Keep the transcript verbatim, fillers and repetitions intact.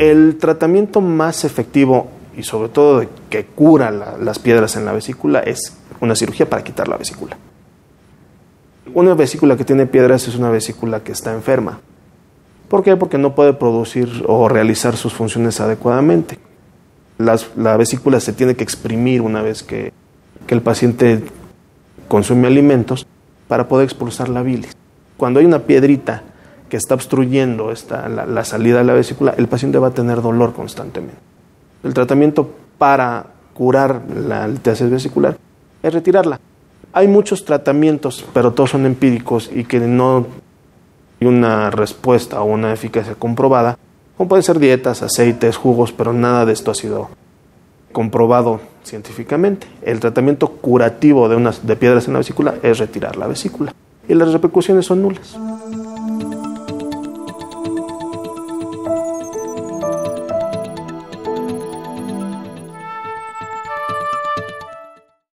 El tratamiento más efectivo y sobre todo que cura la, las piedras en la vesícula es una cirugía para quitar la vesícula. Una vesícula que tiene piedras es una vesícula que está enferma. ¿Por qué? Porque no puede producir o realizar sus funciones adecuadamente. Las, la vesícula se tiene que exprimir una vez que, que el paciente consume alimentos para poder expulsar la bilis. Cuando hay una piedrita que está obstruyendo esta, la, la salida de la vesícula, el paciente va a tener dolor constantemente. El tratamiento para curar la litiasis vesicular es retirarla. Hay muchos tratamientos, pero todos son empíricos y que no hay una respuesta o una eficacia comprobada, como pueden ser dietas, aceites, jugos, pero nada de esto ha sido comprobado científicamente. El tratamiento curativo de, unas, de piedras en la vesícula es retirar la vesícula y las repercusiones son nulas.